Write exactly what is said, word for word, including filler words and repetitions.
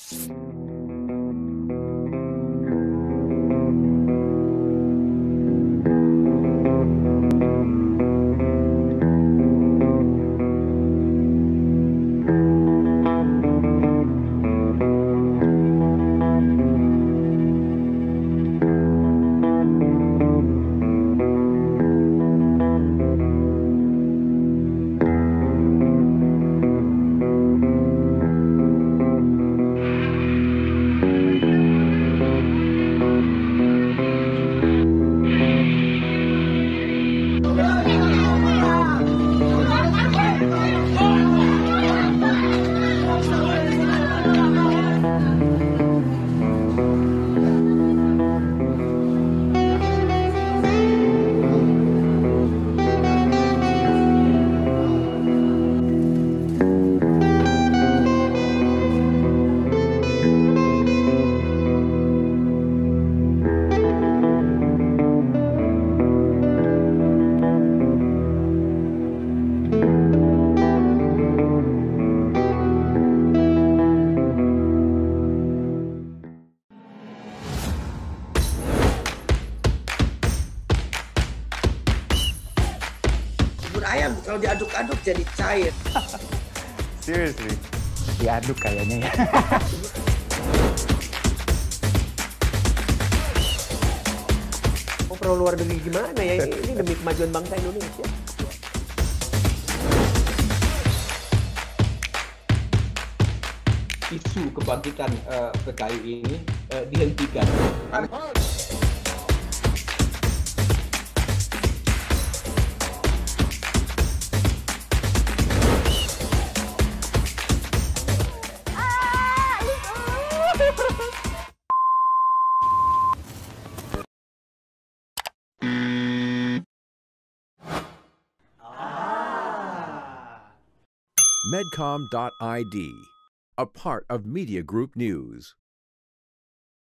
Ayam kalau diaduk-aduk jadi cair. Seriously, diaduk kayaknya ya. Oh, perlu luar negeri gimana ya? Ini demi kemajuan bangsa Indonesia. Isu kebangkitan uh, P K I ini uh, dihentikan. Medcom dot I D, a part of Media Group News.